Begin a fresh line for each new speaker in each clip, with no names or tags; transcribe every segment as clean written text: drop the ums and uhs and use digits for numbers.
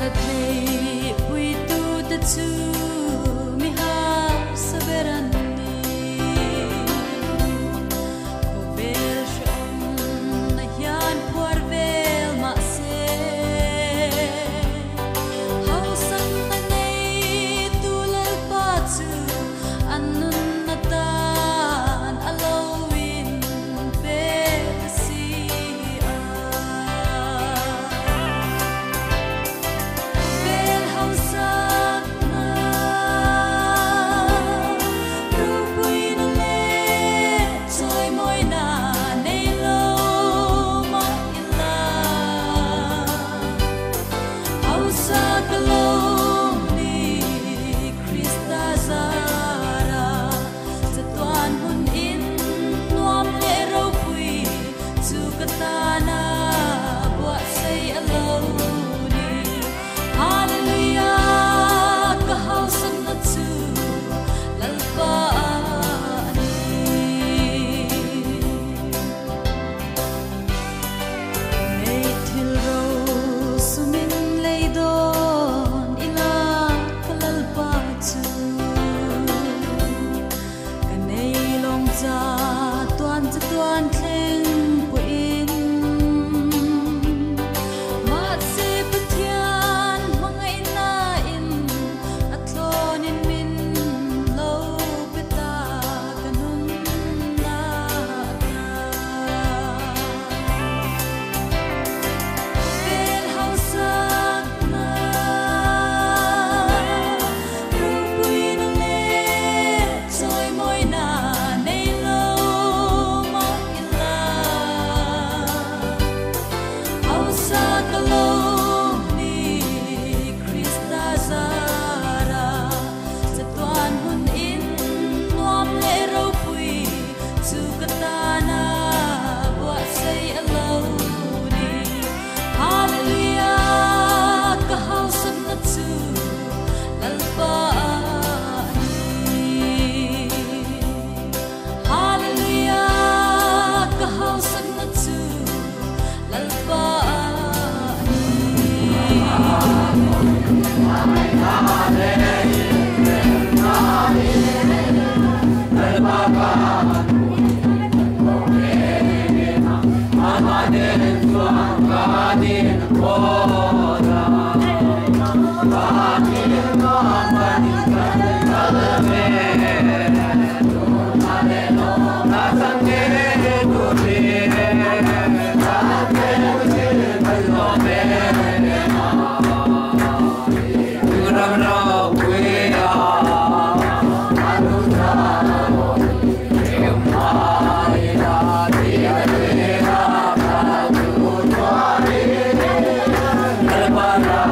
Para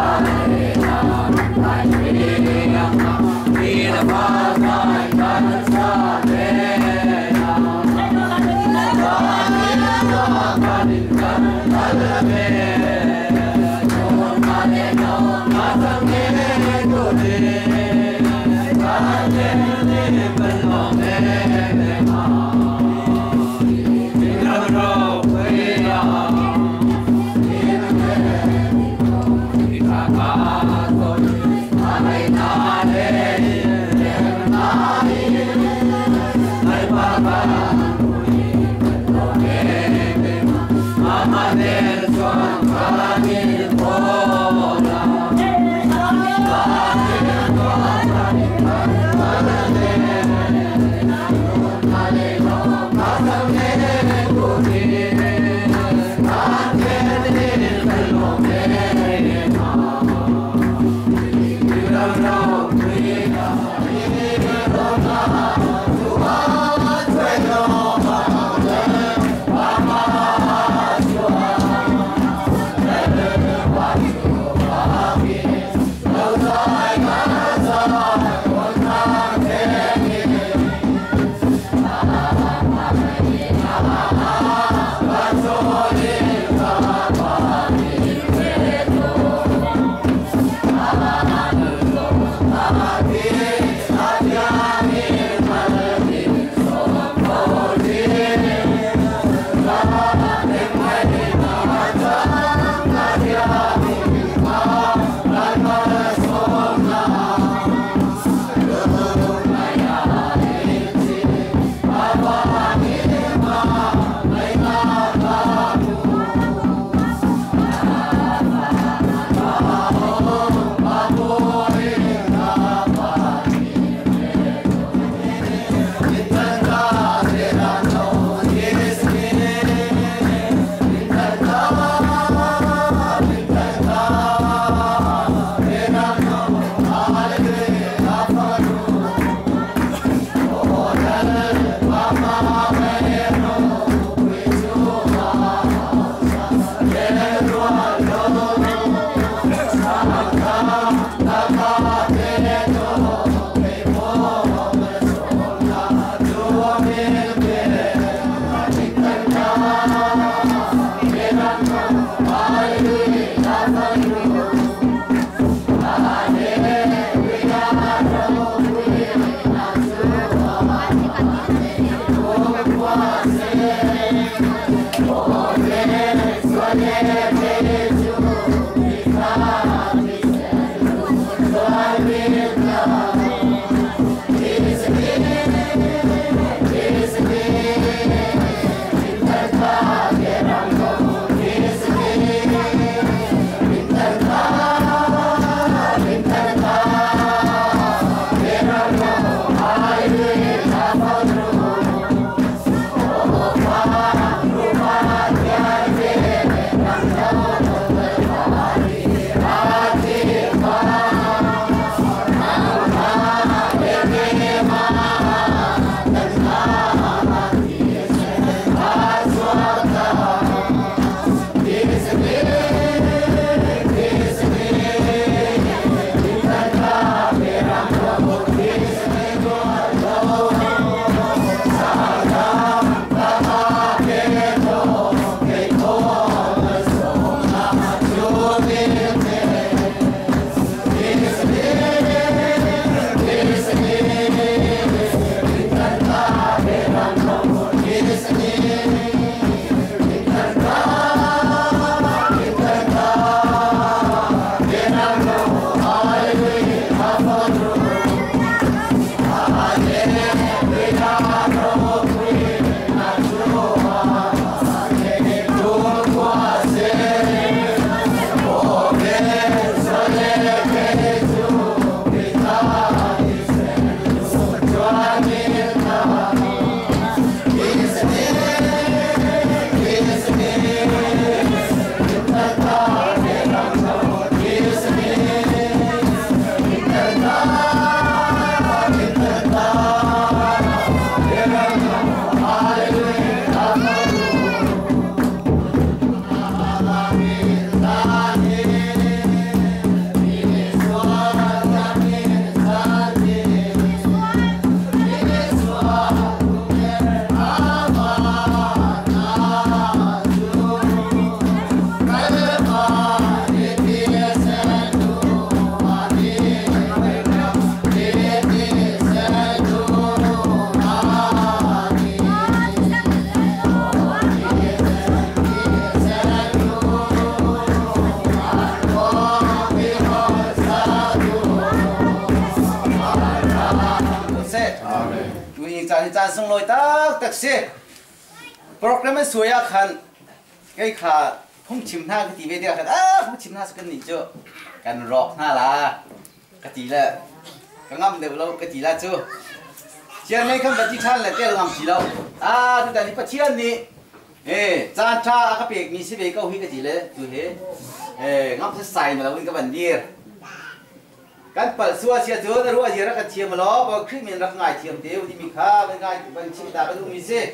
การจานส่งลอยตักเสียโปรแกรมมันสวยขันไอ้ขาพุ่งชิมหน้ากะทิเวทีขันพุ่งชิมหน้าสักนิดเจ้ากันรอกหน้าละกะทิละก็งั้นเดี๋ยวเรากะทิละเจ้าเชียร์ไม่คำกะทิท่านเลยเจ้าเราจีเราทุกท่านนี่ก็เชียร์นี่จานชาก็เปียกมีสิบเอ็ดก็หิกะทิเลยดูเฮ้งั้นจะใส่มาแล้ววิ่งกับบันเดียร์การเปิดสัวเชียร์เจ้าแต่รู้ว่าเยอะรักเชียร์มาล้อบอกครึ่งมันรักง่ายเชียร์เดียวที่มีค่าเป็นง่ายเป็นชิมตาก็ดูมีสิ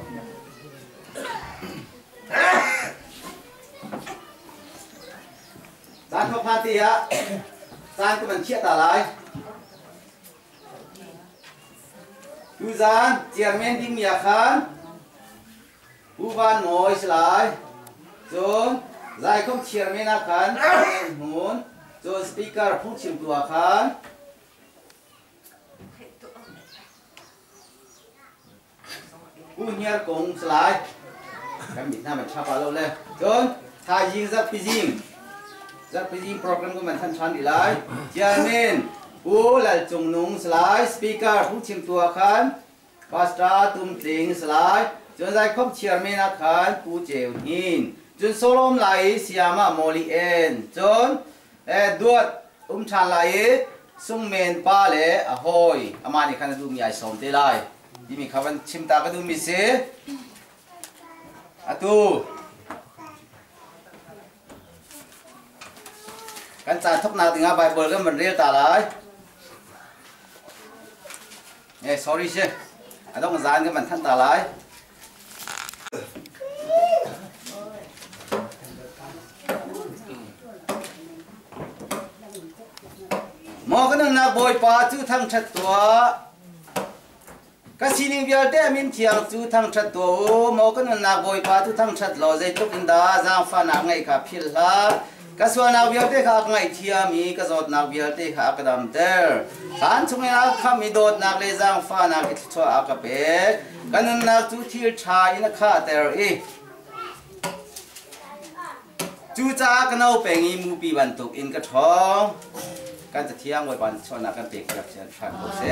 จานพกพาตีฮะจานก็มันเชี่ยตาลายดูจานเจียร์เมนดิ้งมีอาคารผู้บ้านหน่อยสลายจนไล่ของเชียร์เมนอาคารหุ่นจนสปีกเกอร์พุ่งชิมตัวอาคารผู้เฮียร์กงสลายกันบิดหน้ามันชาบาเราเลยจนถ้ายิงจับไปยิงโปรแกรมก็มันทันชันดีเลยเจียร์เมนผู้หลังจงนุ่งสลายสปีกเกอร์พุ่งชิมตัวอาคารพาสต้าตุ้มติงสลายจนไล่ของเชียร์เมนอาคารผู้เจียวหินจนโซโลมไหลเสียมาโมลีเอ็นจนดวดชานไหลสุ่มเมนป้าเล่อะโหยอามานี่คันดูมีไอสมเตลัยที่มีคำว่าชิมตาก็ดูมีเสอะตูกันจานทบนาถึงอาใบเบอร์ก็มันเรียกตาเลยsorry เช่ต้องจานก็มันทันตาเลยมองกันนักบอยป่าจูทั้งชัดตัวก็สิ่งเดียวแต่มินเทียงจูทั้งชัดตัวมองกันนักบอยป่าจูทั้งชัดเราใจตุกินดาจางฟ้านักไงขับพิลาก็ส่วนนักเบียร์เตะขับไงเทียมีก็สดนักเบียร์เตะขับกระดมเตอร์ขันช่วงนักขับมีโดดนักเลยจางฟ้านักที่ชัวอากาเปกันนักจูที่ชายนักข้าเตอร์จูจ้ากันเอาเป็นอีมูปีบันตุกอินกระทองการจะเที่ยงไว้วันชนกันเด็กกับเชิญผ่านโปรเซ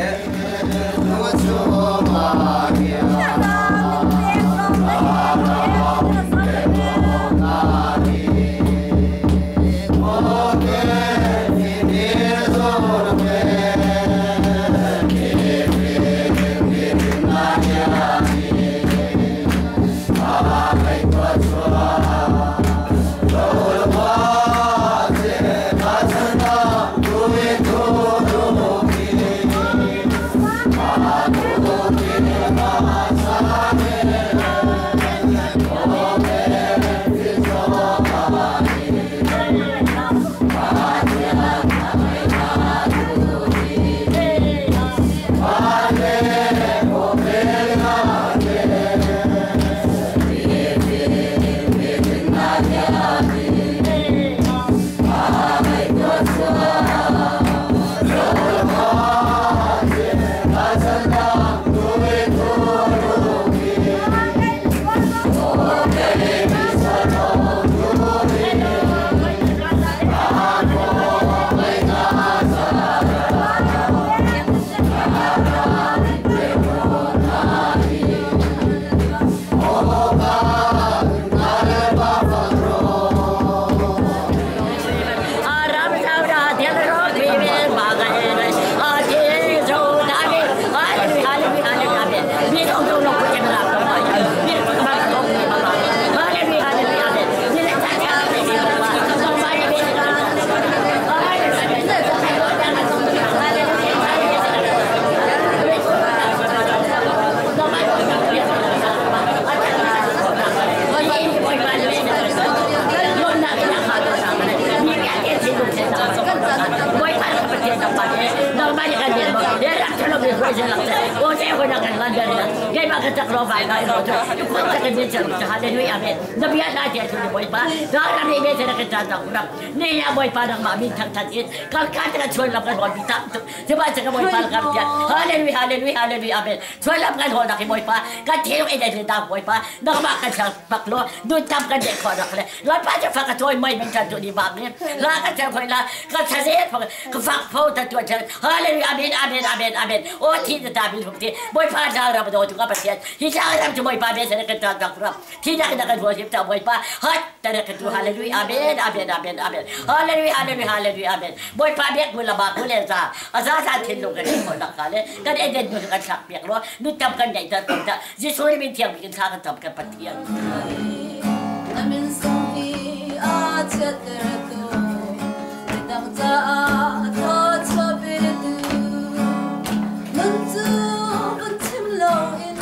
Yan maganda ko ba na ito. Yung kung sa kanya siya hallelujah amen. Nabiyan natin ito ni boy pa. Darami may sa nakita ko na. Niya boy pa nang mami tang tanin. Kalkata na chol lang kan boy ta. Diba sa boy pa kan diyan. Hallelujah hallelujah hallelujah amen. Chol lang kan ho na ki boy pa. Katiro ina ni ta boy pa. Nakamakan sa baklo. Doon tam kan de ko na kle. La pa sa fakatoy may men to ni bang ni. La ka sa ko la ka sa set ka fak po ta to hallelujah amen amen amen amen. O ti ta bil hukti. Boy pa sa ra ba do ka pa siya. Hijaram to boy pa be sa nakita ko. Tidak nak worship tak boy pa. Hat tak nak hallelujah amen amen amen amen. Hallelujah hallelujah hallelujah amen. Boy pa biak mula ba mula sa. Asa sa tin lo kan ko nak kale. Kan eden mo kan sak biak lo. Nu tam kan dai ta ta. Jisu ni min tiang bikin sa kan tam kan patian.
Amin song a chat to. Dang ta to chobedu. Nun tu bun tim lo in.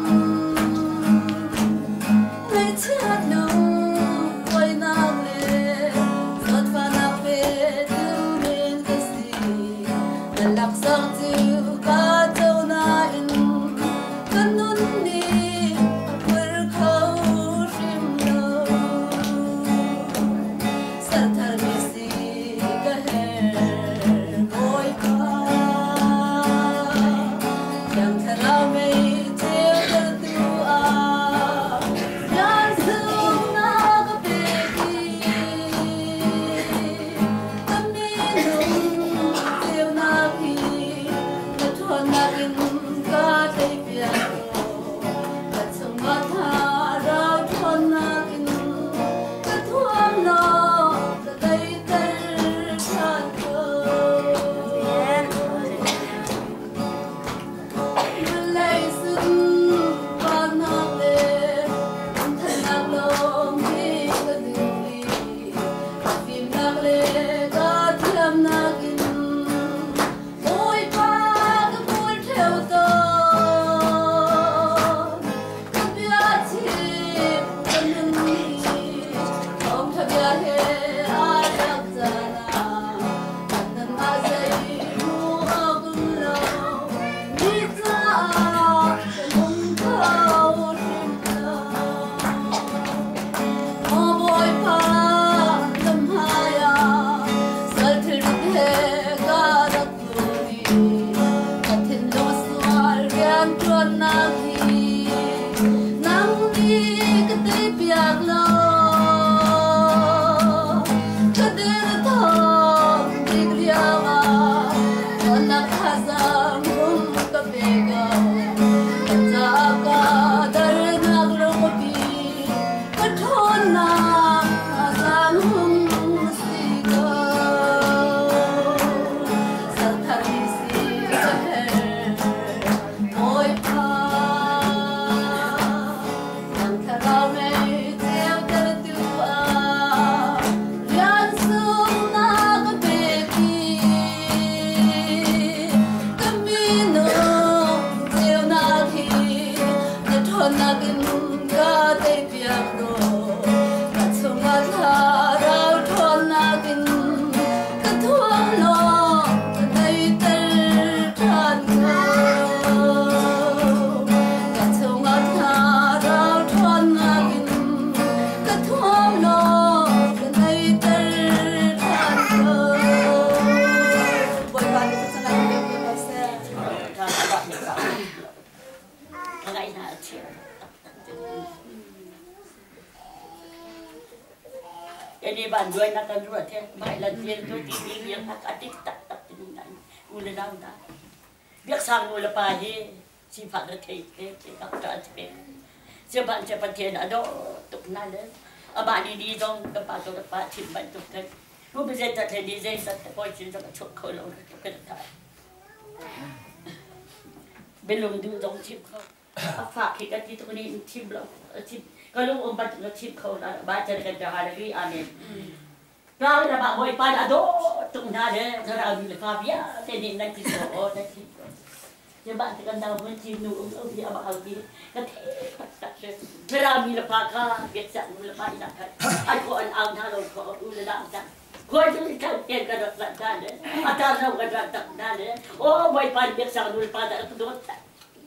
Chat no, why not live? Not fun up with you in the sea. The locks of two got on in Kanuni, we're cold him low. Satar missy, a hair, boy, young Kalame, till the two
Jadi banduan nak kedua dia, baiklah dia tu tinggi yang tak atik tak tinggal, mula dah dah. Biar sang mula pagi, sifat dia tak tak cepet. Sebab cepat dia ada tu nala. Abang ni dong tempat tu tempat simpan tu kan. Lu bisa tak jadi saya satu poin tak cukup kalau kita. Belum tu dong chip kau. Apa kita tu ni chip belum chip. Kalau umpat nak chip kau nak baca dekat jalan lagi amin. Kalau nak boy pada do tu nala cara ambil kafia tadi nak chip oh nak chip. Sebab tekan dah pun chip nu dia abang lagi. Kata Berami lepas kan, biasa lepas ini kan. Aku an lalu kau ulah dah. Kau tu kan yang kadang kadang deh. Atas kau kadang kadang deh. Oh, boy pan biasa dulu pada tu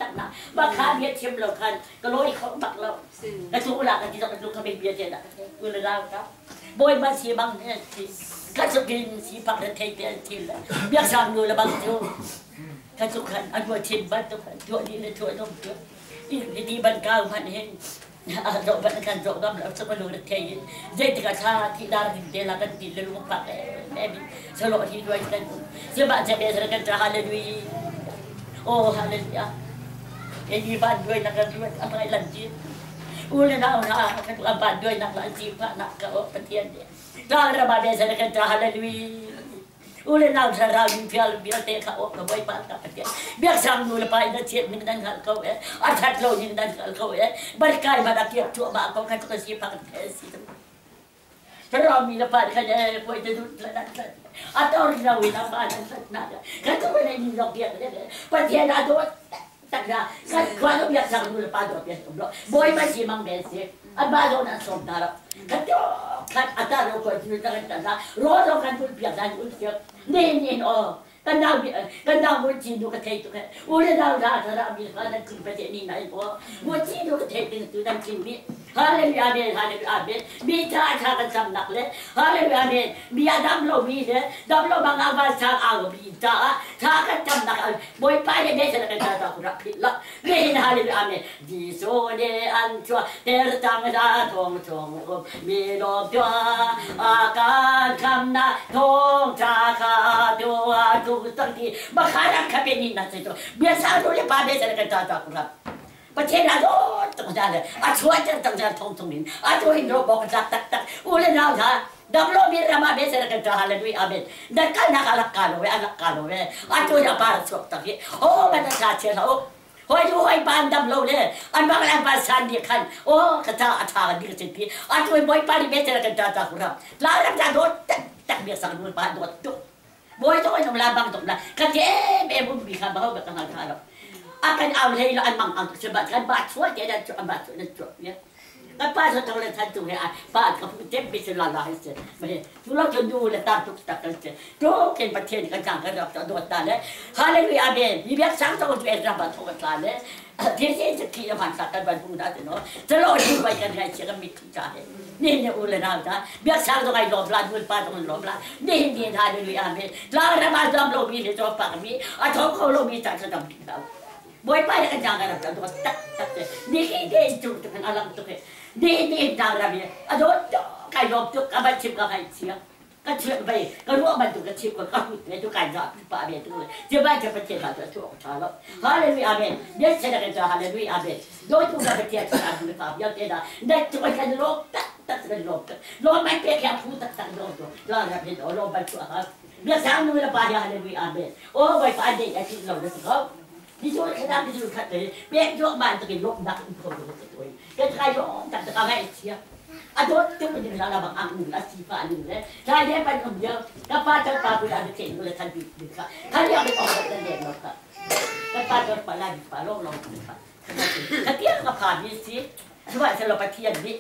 ตั้งนะบ้าข้าเบียดเทียมเราคันก็ร้อยเขาตักเรากระทุกหลักกันที่ต้องกระทุกเขาเป็นเบียดเทียนอ่ะอุลาครับบอยมาสีบางเนี่ยที่ก็จะกินสีผักและเทเดียนทีละเบียดสามดูละบางทีก็ทุกขันอันว่าทิมบ้านทุกขันทั่วนี้เลยทั่วต้องทั่วอีที่บ้านเก่าพันเห็นเราบ้านกันเรากำลังสมรู้เทียนเด็กที่กระชากที่ดาร์ที่เดลักันที่เรื่องผักแม่บิสโลที่ด้วยกันเชื่อบ้านจะเป็นอะไรกันจะฮาเลลูยโอ้ฮาเลลูยาเอ็นยีบ้านด้วยนักด้วยอะไรลันจีอุลนาอุนากันบ้านด้วยนักลันจีพระนักก็ปฏิญาณถ้าเราบ้านเป็นอะไรกันจะฮาเลลูยอุลนาอุนาเราอยู่เพียงเบียร์เตะเขาก็ไม่ปานกับปฏิญาณเบียร์สั่งนูเลไปนั่นเชียร์นั่นเขาอัฐัดโลยินนั่นเขาบริการมาดักเก็บชั่วมาเขาคันก็สีพักเทสิถ้าเรามีละปานกันพอจะดูแลนั่นอัตราเราวินาปานนั่นนั่นกันก็ไม่ได้ยินเราเกียรติปฏิญาณตัวตั้งแต่กันความเบียร์สั่งนูเลปานตัวเบียร์สมบูรณ์บอยมาสีมังเบสอันบ้านเรานั้นสมดาร์กันก็กันอัตราเราควรจะดูกันตั้งแต่รอเรากันทุกเบียร์นั้นอุลเสียนี่อ๋อกันดาวมุจีดูกระเทยตัวแค่อุลดาวดาถ้าเรามีการนั่งกินประเทศนี้ไหนพอมุจีดูกระเทยเป็นตัวนั่งกินมีฮาเลลูยาเบนฮาเลลูยาเบนมีท่าทางกันสำนักเลยฮาเลลูยาเบนมีอาดัมโลมีเลยดัมโลบางอาบาชาเอาบีท่ากันสำนักบอยไปเบสแล้วกันท่าตะกุรับผิดละเรียนฮาเลลูยาเบนดิโซเดอันชัวเตอร์ตังดาทงมีโลกตัวอาการคำนาทงชาคาตัวทุกตั้งที่บ้าขารักขับเป็นนี่นั่นสิตัวเบียร์สาวรู้เลยป้าเบสแล้วกันท่าตะกุรับประเทศเราต้องการเลยอาช่วยจะต้องการทงนี้อาช่วยเราบอกกันตักอุลนาท่าดับโลมีรามาเบสกันจะฮาเลลูยาเบนดักกันนักลักกาโลเวอัลักกาโลเวอาช่วยจะปาร์สกตักโอ้มันจะเชื่อเราโอ้ยดูไอ้ปานดับโลเลยอันบางอันปานสันดีขันโอ้กระจาอาชาดีกันสิพี่อาช่วยบอยปาริเบสกันจะจักรับลารับจะโดนตักเบียสังดูปานโดนตุบอยต้องไอ้ตรงลาบางตรงนั้นกันเจ๊เบบุบีขันบ้าแบบต่างๆเราakan awalnya lo an mang sebab kan batu dia dah cuk batu dah cuk ya apa satu orang satu ya pak kamu tem bisa lalah itu boleh tulang kendu le tak tuk tak kan tu kan patien kan jang kan dak dua ta le haleluya amen ni biar sang tu tu era bat tu kan le dia dia cekik man tak kan ban budak tu no terlalu dibuat kan hai cakap mitu cah ni ni ulah nak dah biar sang tu kai loblan pun pa tu loblan ni ni haleluya amen la ramadhan lobi le tu pak mi atau kau lobi tak sedap kita boy pa kan jangan ada tu tak ni dia itu kan alam tu ni jangan dia ado kai lob tu kabar chip ka kai sia ka chip bai ka ru ban tu ka chip ka ku tu kai ja pa be tu je ba je pa che la tu cha lo haleluya amen dia che da ka haleluya amen do tu ka be che ta tu ka ya te da da tu ka lo tak lo mai pe ka pu tak lo tu la ra be lo ba tu ha dia sang nu la pa ya haleluya amen oh bai pa de ya chi lo da ko đi chơi cái đám đi chơi thật đấy biết chỗ bạn tự kỷ lộn đặc không được tuổi cái trai đó chẳng được ai chia à đó chứ mình là bằng ăn ngủ là xì phá ngủ đấy trai đấy bạn không nhớ các ba cho ba bây giờ được chuyện người thân bị được cả thân nhau được còn được đẹp lắm cả các ba cho ba lại ba lông lòng cả cái tiếng gặp phản như xí các bạn sẽ là bài thiền đi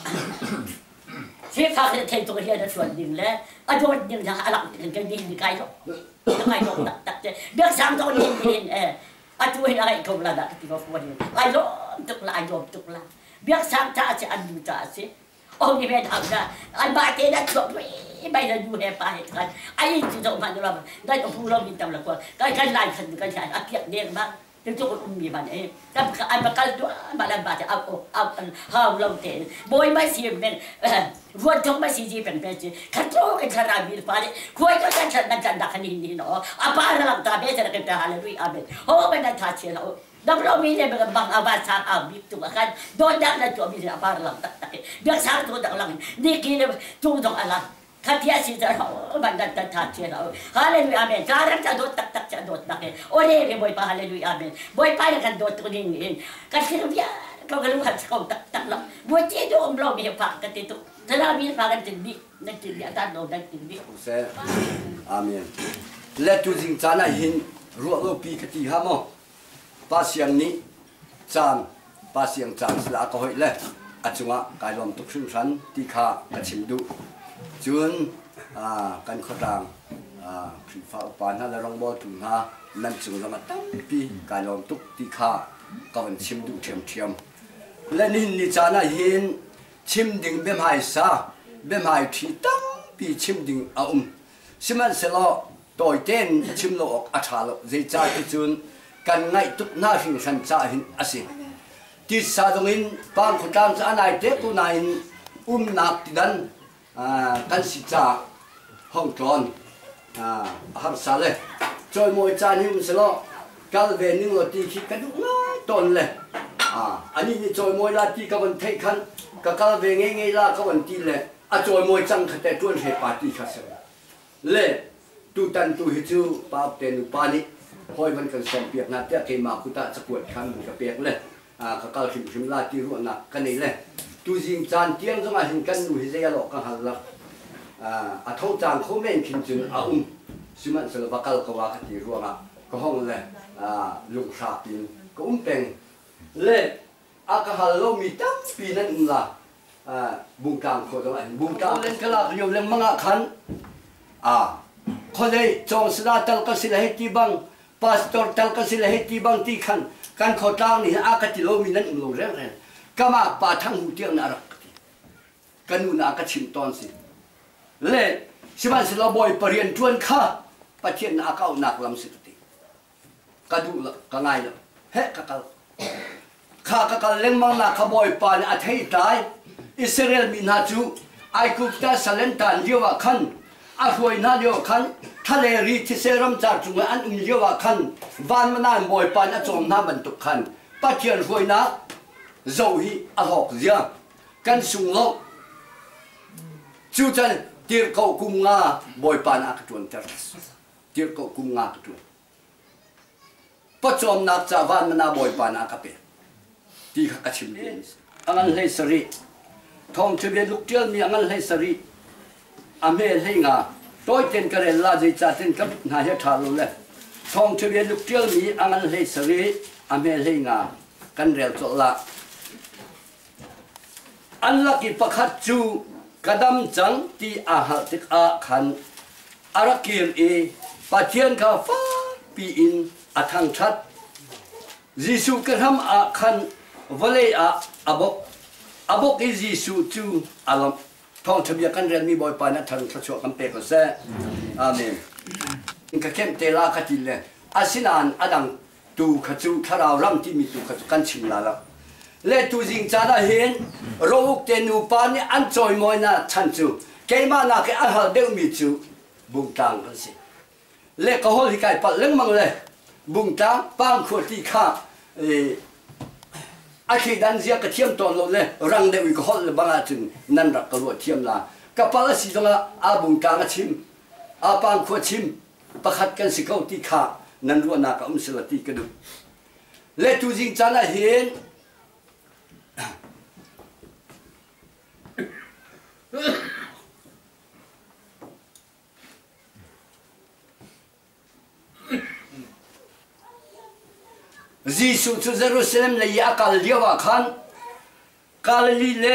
xí phá sẽ thànhตัวเฮียจะชวนดึงแล้วอ่ะโดนดึงจะหาหลังกันดึงไกลหรอกไกลหรอกตักเดือดซ้ำตัวนี้aduh ai kau lada ketika puan ini ai lom tuk la biar samta aja anu ta sih oh ni beda ada ai bate dah cok bai dah du he pa kan ai tu tu man dalam dai tu pulau minta lah kau kan lain kan apiak dia bang tentu umi ban tapi ai bakal tu balan baca au hau long te boy mai si men buat jom mai si ji pen pe ji kan tu kan cara bil pa ni koi tu kan kan dak ni no apa dalam ta be cara kita haleluya amen oh benar ta che la dah belum ini bang abad sang abib tu kan dodak na tu bisa apa dalam tak dia sang tu dak lang ni kini tu dong alam katia si dah bandar ta che la haleluya amen cara ta dot tak cha dot tak oleh be boy pa haleluya amen boy pa kan dot tu ni kan kira biar kau keluar kau tak lah buat je tu belum dia pak kat itu selalu dia pak tinggi nanti dia tak tahu dan tinggi
saya amin let tu jing sana hin ruak pi kati hamo pasiang ni chan pasiang chan sila ko hoi le achunga kai lom tuk sun san ti kha ka chim du chun kan khodang คือฟ้าปานฮะแล้วรองบอลถุงฮะนั่นจึงเรามาตั้งปีการลองตุกตีข้าก็เป็นชิมดูเทียมและนี่จานะเห็นชิมดิ่งเบี้ยหายซาเบี้ยหายที่ตั้งปีชิมดิ่งอาสิมันเสลอต่อยเต้นชิมโลกอัฐาโลใจจ่าที่จุนกันไงตุกหน้าหินขันจ่าหินอาศิที่สาตรงนี้บางคนตามจะอันไหนเด็กผู้นายนักที่นั้นกันสิจ่าห้องกลอนหักสาเลยจอยมวยจานหิ้มเสลอกาลเวนึงเราตีคิดกันดูง่ายตนเลยอันนี้จอยมวยลาตีกับวันเทคันกับกาลเวงง่ายๆลากับวันตีเลยจอยมวยจังขัดแต่ตัวเหตุปาร์ตี้ขัดเสียเลยตูตันตูฮิจูปาเตนุปานิคอยมันกันสมเปียกนัดเตะเกมาคุตะสกุดคันกับเปียกเลยกับกาลหิมลาตีรุ่นนักกันนี่เลยตูจิงจานเตียงสมาหินกันดูฮิเซียหลอกกันหันละท้องจานเขาไม่คิดจนสิมันสลบกัลกว่าขัดที่รุ่งก็ห้องเลยลุงชาปินก็แต่งเลยอากาศเรามีตั้งปีนั้นละบุงกางคนละบุงกางเล่นกะลาอยู่เล่นมังคันคนเลยจงสระตัลกสิลาเหตุบังพาสตอร์ตัลกสิลาเหตุบังที่ขันการขอทางนี่อากาศที่เรามีนั้นลงเรื่องก็มาป่าทั้งหูเตียงนารักกันนู่นอากาศชิมตอนสิเล่สิมันสลบอยปริยนชวนข้าปะเทียนอากาศหนักลำสิติกระดูละก็ง่ายละเฮ้กะกะข้ากะกะเล่งมังนาขบอยปานอาทิตย์ตายอิสราเอลมีนาจูไอกุปตาสเลนตันเยาวคันอาหวยนาเยาวคันทะเลรีทิเซรัมจากจุงอันเยาวคันวานมานานบอยปานอาจมนาบรรทุกคันปะเทียนหวยนาโจฮีอาหอกเสียกันสุงโลจูจันเตียร์เขากุมงาบอยปานอากจวนเตอร์เตียร์เขากุมงากจวนปัจจุบันนักจากวันมันนาบอยปานาคาเปที่ข้าชิมเองอังเลสรีทองเชเวลุกเจลมีอังเลสรีอเมริกาตัวเต็นกระเรลาจิจ่าเต็นกับนายทารุเลยทองเชเวลุกเจลมีอังเลสรีอเมริกากันเรลจละอันลักอีประคัดจูกระดำจังที่อาหารติกอาขันอารักิลเอปัจเจียนข้าฟ้าปีอินอาทางชัดยิสุกระทำอาคันวเลอาบกอิยิสุจูอาลมทองทบีกันเรียนมีบอยปานะทันทศกัมเปก็เสอาเมนอินกะเข้มเตลาขัดิเลอาสินานอดังตูขจูขาราวรำที่มีตูขจูกันชิมลาละเลตูจิงจานะเห็นโรคเตนูปานี่อันจอยมอยนะชันจูเกมานาเกอันหาเดวมีจูบุงตังกันสิเลก็ฮอลิกายปัดเล่งมังเลยบุงตังปางขวดที่ข้าอาคีดันเสียกระเทียมตอนลงเลยรังเดวิก็ฮอลบางอาจึงนั่นรักกระโดดเทียมลากับปลาสีตรงอาบุงตังชิมอาปางขวดชิมประคัดกันสิเขาที่ข้านั่นรัวนากับสลัดที่กระดูเลตูจิงจานะเห็นยิสุทุเยรูซาเล็มเลยยากาลเดียวขันกาลิเล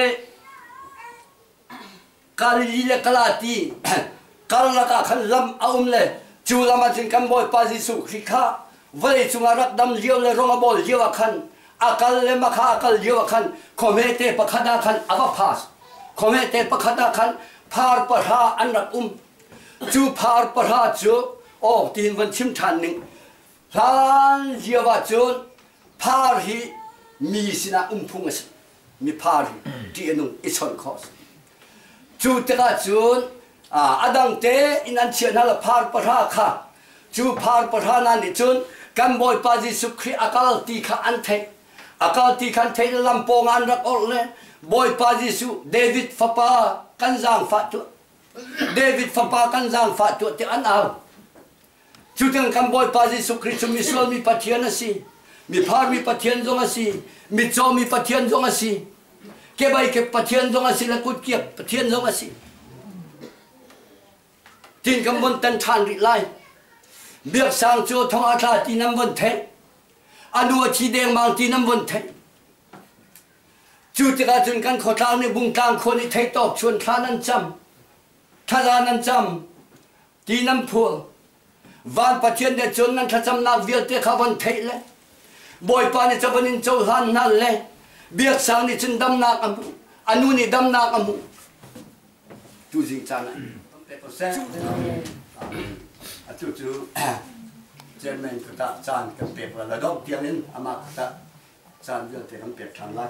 กาลาตีกาลลักขันลำเอาเลยจูลามาจึงกันบอยปายิสุคริข้าวันจุงารักดำเลี้ยวเลยร้องบอลเดียวขันอากาลเลมาข้าอากาลเดียวขันคอมเมเตปะขัดขันอาบพาสคอมเมเตปะขัดขันพาร์ปะฮาอันรักจูพาร์ปะฮาจูโอ้ทีนวันชิมทันหนึ่งทานเยาวชนพาร์ฮีมีสินะพุ่งสิมีพาร์ฮีที่นุ่งอิสอนคอสจูเตกาจูนอดังเตอินันเชียนัลพาร์ปะฮาค่ะจูพาร์ปะฮานันดิจูนกันบอยปาจิสุขรีอากาลตีข้าอันเทอากาลตีขันเทลำโพงอันรักออกเลยบอยปาจิสุเดวิดฟาปากันจางฟาตัวเดวิดฟาปากันจางฟาตัวที่อันเอาจุดyang kamboi pasi sukristu misal mi patian asi, mi par mi patian zong asi, mi jo mi patian zong asi, kebai ke patian zong asi lakut kiap patian zong asi. Tin kambon tan than ri lai, biak sang jo thong atla ti nam von the, anu chi deng mang ti nam von the.จุดyang jun kan khotang ni bung tang khon ni thai tok chuan tha nan cham, tha la nan cham. tí năm phù van phát triển để chôn ngăn thắt chăm nạp việc để khá văn thấy lẽ bồi pa này cho văn in châu han nà lẽ việc sáng này chân đâm nạc âm anu này đâm nạc âm chú dính cha này chú chairman của ta chan cái việc là đốc tiếng lên ama ta chan việc thì làm việc thằng lại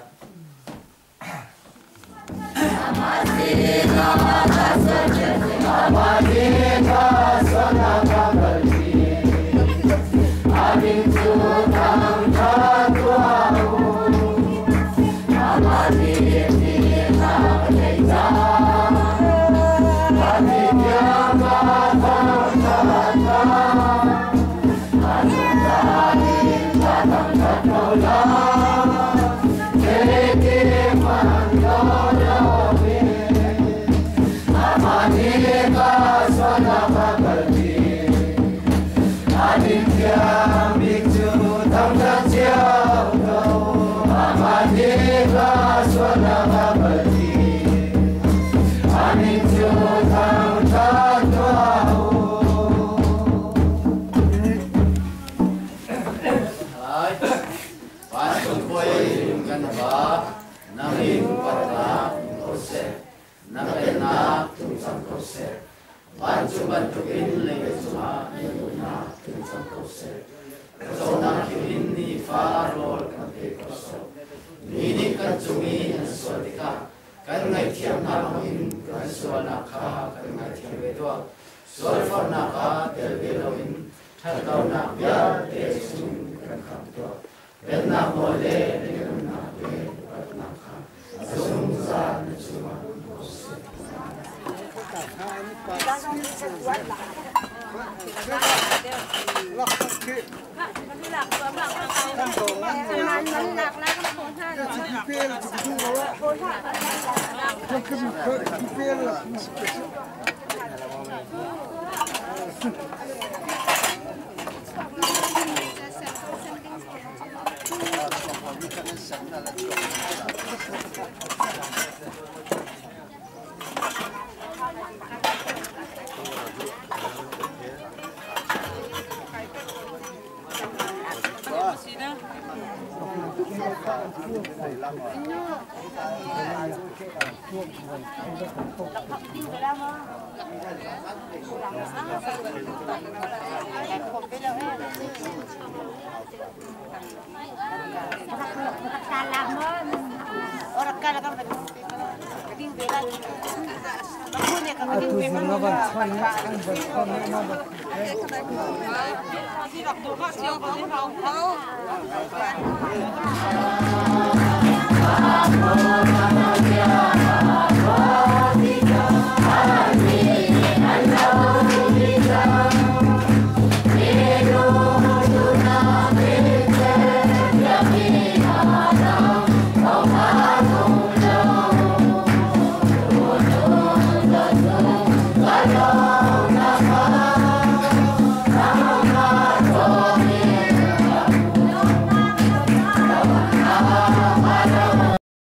Oh,